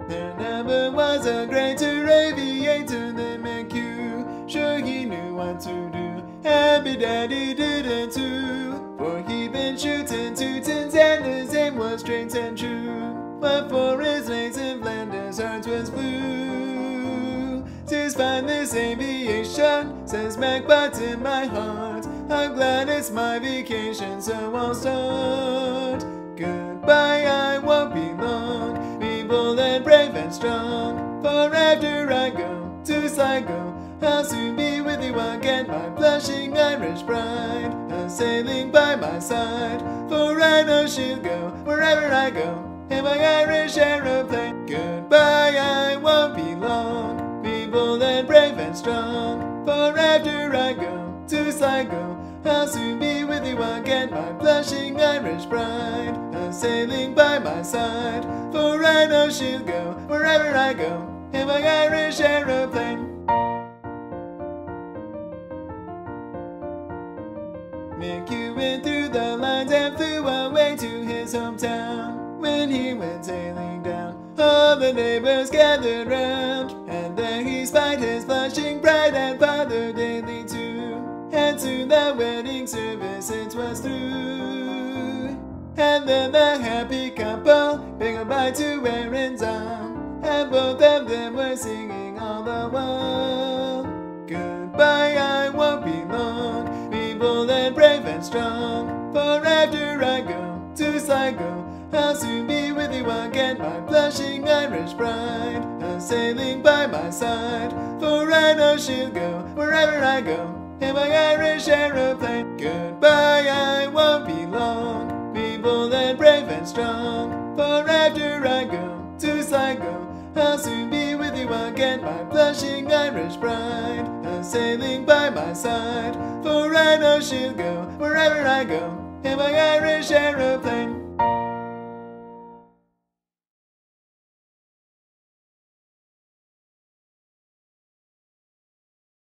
There never was a greater aviator than McCue. Sure he knew what to do, and bedad he did it too. For he'd been shooting Teutons and his aim was straight and true. But for his legs in Flanders, heart was blue. To find this aviation, says Mack, but in my heart, I'm glad it's my vacation, so I'll start. Goodbye, I won't be long, be bold and brave and strong. For after I go to Sligo, I'll soon be with you again, my blushing Irish bride, a sailing by my side. For I know she'll go wherever I go in my Irish aeroplane. Goodbye, I won't be long, be bold and brave and strong. For after I go to Sligo, I'll soon be with you again, my blushing Irish bride, a sailing by my side. For I know she'll go wherever I go in my Irish aeroplane. McCue went through the lines and flew away to his hometown. When he went sailing down, all the neighbors gathered round, and there he spied his blushing bride and Father Daly too. And soon the wedding service it was through. And then the happy couple bid goodbye to Erin's arm, and both of them were singing all the while. Goodbye, I won't be long, be bold and brave and strong. For after I go to Sligo, I'll soon be with you again, my blushing Irish bride, a sailing by my side. For I know she'll go wherever I go in my Irish aeroplane. Goodbye, I won't be long, be bold and brave and strong. For after I go to Sligo, I'll soon be with you again, my blushing Irish bride, a sailing by my side. For I know she'll go wherever I go in my Irish aeroplane.